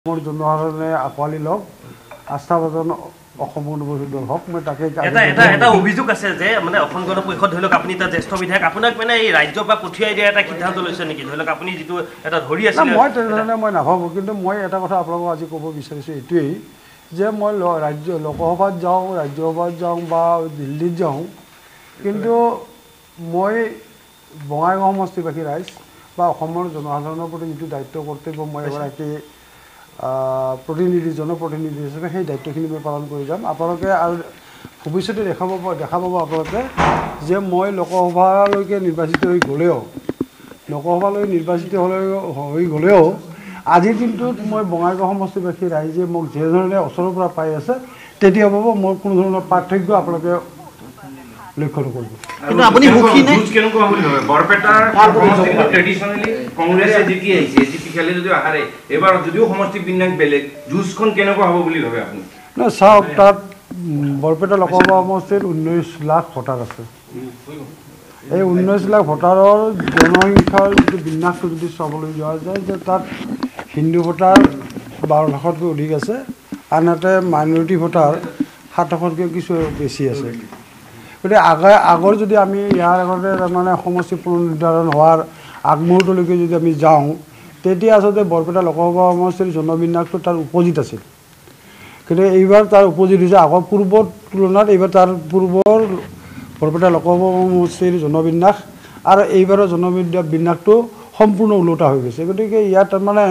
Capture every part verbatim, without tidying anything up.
মোৰ জনসাধাৰণে আঁকোৱালি লওক আস্থাভাজন অসমৰ নৱহিত হওক মই তাকে এটা এটা এটা অভিযোগ আছে যে মানে অসম গণ পৰিষদ ধৰি লওক আপুনি এটা জ্যেষ্ঠ বিধায়ক আপোনাক মানে এই ৰাজ্যৰ পৰা পঠিয়াই দিয়া এটা সিদ্ধান্ত লৈছে নেকি ধৰি লওক আপুনি যিটো এটা ধৰি আছে মই তেনেধৰণে মই নাভাবোঁ কিন্তু মই এটা কথা আপোনালোকক আজি ক'ব বিচাৰিছোঁ এইটোৱেই যে মই ৰাজ্য লোকসভাত যাওঁ ৰাজ্যসভাত যাওঁ বা দিল্লীত যাওঁ কিন্তু মই বঙাইগাঁও সমষ্টিবাসী ৰাইজ বা অসমৰ জনসাধাৰণৰ প্ৰতি যিটো দায়িত্ব কৰ্তব্য মই এগৰাকী প্ৰতিনিধি জনপ্ৰতিনিধি হিচাপে সেই দায়িত্বখিনি মই পালন কৰি যাম আপোনালোকে আৰু ভৱিষ্যতে দেখা পাব দেখা পাব আপোনালোকে যে মই লোকসভালৈকে নিৰ্বাচিত হৈ গ'লেও লোকসভালৈ নিৰ্বাচিত হৈ গ'লেও আজিৰ দিনটোত মই বঙাইগাঁও সমষ্টিবাসী ৰাইজে মোক যেনেধৰণে ওচৰৰ পৰা পাই আছে তেতিয়া পাব মোৰ কোনো ধৰণৰ পাৰ্থক্য আপোনালোকে লক্ষ্য নকৰিব কিন্তু আপুনি মুখী নে কেনেকুৱা বুলি ভাবে বৰপেটাৰ সমষ্টিটো ট্ৰেডিশনালি কংগ্ৰেছে জিকি আহিছে জিপি খেলে যদিও আহাৰে এবাৰ যদিও সমষ্টি বিন্যাস বেলেগ যুঁজখন কেনেকুৱা হ'ব বুলি ভাবে আপুনি না চাওক তাত বৰপেটা লোকসভা সমষ্টিত ঊনৈছ লাখ ভোটাৰ আছে এই ঊনৈছ লাখ ভোটাৰৰ জনসংখ্যাৰ যিটো বিন্যাসটো যদি চাবলৈ যোৱা যায় যে তাত হিন্দু ভোটাৰ বাৰ লাখতকৈ অধিক আছে আনহাতে মাইনৰিটি ভোটাৰ সাতশতকৈ কিছু বেছি আছে গতিকে আগে আগৰ যদি আমি ইয়াৰ আগতে তাৰমানে সমষ্টি পুনৰ্নিৰ্ধাৰণ হোৱাৰ আগমুহূৰ্তলৈকে যদি আমি যাওঁ তেতিয়া আচলতে বৰপেটা লোকসভা সমষ্টিৰ জনবিন্যাসটো তাৰ উপজিত আছিল কিন্তু এইবাৰ তাৰ উপজিত হৈছে আগৰ পূৰ্বৰ তুলনাত এইবাৰ তাৰ পূৰ্বৰ বৰপেটা লোকসভা সমষ্টিৰ জনবিন্যাস আৰু এইবাৰৰ জনবিন্যাসটো সম্পূৰ্ণ ওলোটা হৈ গৈছে গতিকে ইয়াত তাৰমানে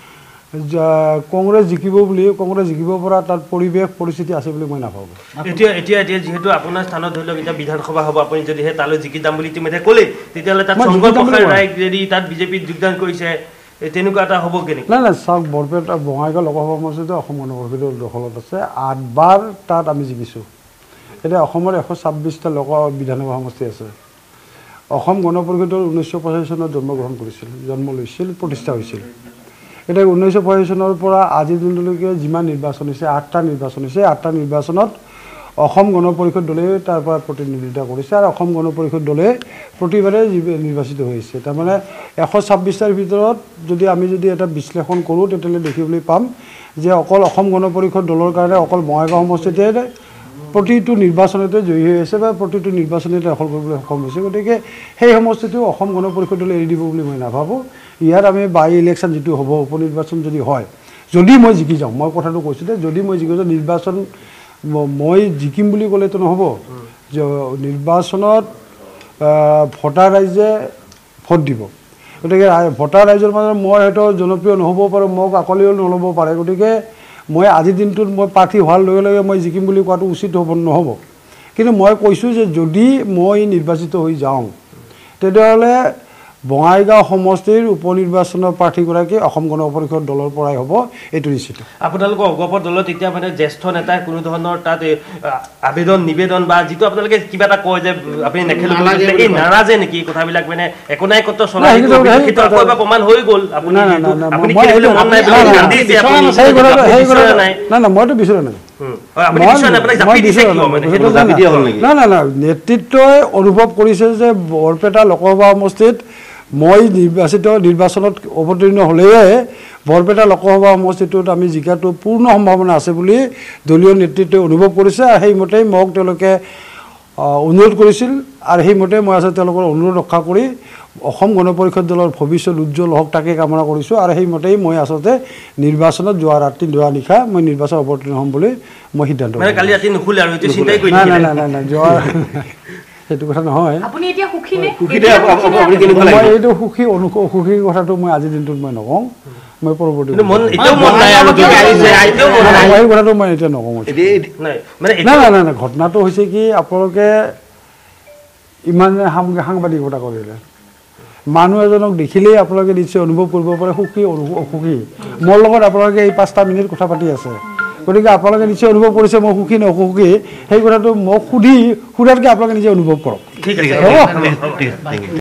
কংগ্ৰেছ জিকিব বুলি কংগ্ৰেছ জিকিব পৰা তাত পৰিৱেশ পৰিস্থিতি আছে বুলি মই নাভাবোঁ এতিয়া এতিয়া এতিয়া যিহেতু আপোনাৰ স্থানত ধৰি লওক এতিয়া বিধানসভা হ'ব আপুনি যদিহে তালৈ জিকি যাম বুলি ইতিমধ্যে ক'লে তেতিয়াহ'লে তাত শংকৰ প্ৰসাদ ৰায় যদি তাত বিজেপিত যোগদান কৰিছে তেনেকুৱা এটা হ'ব কেনেকৈ নাই নাই চাওক বৰপেটা বঙাইগাঁও লোকসভা সমষ্টিটো অসম গণ পৰিষদৰ দখলত আছে আঠবাৰ তাত আমি জিকিছোঁ এতিয়া অসমৰ এশ ছাব্বিছটা লোক বিধানসভা সমষ্টি আছে অসম গণ পৰিষদৰ ঊনৈছশ পঁচাশী চনত জন্মগ্ৰহণ কৰিছিল জন্ম লৈছিল প্ৰতিষ্ঠা হৈছিল এতিয়া ঊনৈছশ পঁচাশী চনৰ পৰা আজিৰ দিনলৈকে যিমান নিৰ্বাচন হৈছে আঠটা নিৰ্বাচন হৈছে আঠটা নিৰ্বাচনত অসম গণ পৰিষদ দলে তাৰ পৰা প্ৰতিনিধিত্ব কৰিছে আৰু অসম গণ পৰিষদ দলে প্ৰতিবাৰে নিৰ্বাচিত হৈছে তাৰমানে এশ ছাব্বিছটাৰ ভিতৰত যদি আমি যদি এটা বিশ্লেষণ কৰোঁ তেতিয়াহ'লে দেখিবলৈ পাম যে অকল অসম গণ পৰিষদ দলৰ কাৰণে অকল বঙাইগাঁও সমষ্টিতে প্ৰতিটো নিৰ্বাচনতে জয়ী হৈ আছে বা প্ৰতিটো নিৰ্বাচনতে দখল কৰিবলৈ সক্ষম হৈছে গতিকে সেই সমষ্টিটো অসম গণ পৰিষদ দলে এৰি দিব বুলি মই নাভাবোঁ ইয়াত আমি বাই ইলেকশ্যন যিটো হ'ব উপ নিৰ্বাচন যদি হয় যদি মই জিকি যাওঁ মই কথাটো কৈছোঁ যে যদি মই জিকি যাওঁ নিৰ্বাচন মই জিকিম বুলি ক'লেতো নহ'ব যে নিৰ্বাচনত ভোটাৰ ৰাইজে ভোট দিব গতিকে ভোটাৰ ৰাইজৰ মাজত মই হয়তো জনপ্ৰিয় নহ'ব পাৰোঁ মোক আঁকোৱালিও নল'ব পাৰে গতিকে মই আজিৰ দিনটোত মই প্ৰাৰ্থী হোৱাৰ লগে লগে মই জিকিম বুলি কোৱাটো উচিত হ'ব নহ'ব কিন্তু মই কৈছোঁ যে যদি মই নিৰ্বাচিত হৈ যাওঁ তেতিয়াহ'লে বঙাইগাঁও সমষ্টিৰ উপ নিৰ্বাচনৰ প্ৰাৰ্থীগৰাকী অসম গণ পৰিষদ দলৰ পৰাই হ'ব এইটো নিশ্চিত আপোনালোকৰ অগপৰ দলত এতিয়া মানে জ্যেষ্ঠ নেতাই কোনো ধৰণৰ তাত আবেদন নিবেদন বা যিটো আপোনালোকে কিবা এটা কয় যে আপুনি নেখেলো এই নাৰাজে নেকি কথাবিলাক মানে একনায়কত্ব চলাই প্ৰমাণ হৈ গ'ল আপুনি আপুনি খেলিবলৈ মন নাই নাই নাই মইতো বিচৰা নাই নাই নাই নাই নেতৃত্বই অনুভৱ কৰিছে যে বৰপেটা লোকসভা সমষ্টিত মই নিৰ্বাচিত নিৰ্বাচনত অৱতীৰ্ণ হ'লেহে বৰপেটা লোকসভা সমষ্টিটোত আমি জিকাটো পূৰ্ণ সম্ভাৱনা আছে বুলি দলীয় নেতৃত্বই অনুভৱ কৰিছে আৰু সেইমতেই মোক তেওঁলোকে অনুৰোধ কৰিছিল আৰু সেইমতে মই আচলতে তেওঁলোকৰ অনুৰোধ ৰক্ষা কৰি অসম গণ পৰিষদ দলৰ ভৱিষ্যত উজ্জ্বল হওক তাকে কামনা কৰিছোঁ আৰু সেইমতেই মই আচলতে নিৰ্বাচনত যোৱা ৰাতি যোৱা নিশা মই নিৰ্বাচন অৱতীৰ্ণ হ'ম বুলি মই সিদ্ধান্ত নাই নাই নাই নাই যোৱা সেইটো কথা নহয় মই এইটো সুখী অসুখী কথাটো মই আজিৰ দিনটোত মই নকওঁ মই পৰৱৰ্তী কথাটো মই এতিয়া নকওঁ নাই নাই নাই নাই ঘটনাটো হৈছে কি আপোনালোকে ইমান সাংবাদিকতা কৰিলে মানুহ এজনক দেখিলেই আপোনালোকে নিশ্চয় অনুভৱ কৰিব পাৰে সুখী অসুখী মোৰ লগত আপোনালোকে এই পাঁচটা মিনিট কথা পাতি আছে গতিকে আপোনালোকে নিশ্চয় অনুভৱ কৰিছে মই সুখী নে অসুখী সেই কথাটো মোক সুধি সোধাতকৈ আপোনালোকে নিজে অনুভৱ কৰক ঠিক আছে